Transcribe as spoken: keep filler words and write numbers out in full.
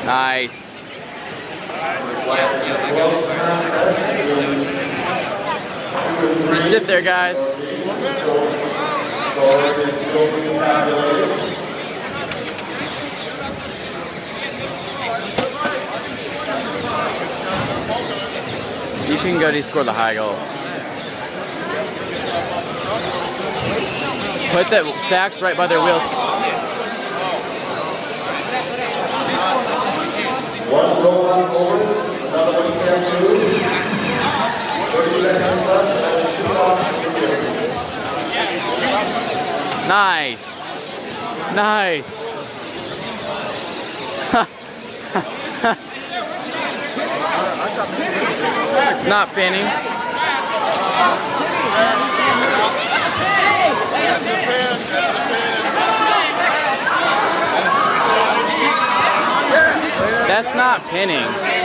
Nice. Just sit there, guys. You can go to score the high goal. Put the sacks right by their wheels. One goal on forward, another one can move. thirty seconds left, and a shoot off to the Nice. Nice. It's not pinning. That's not pinning.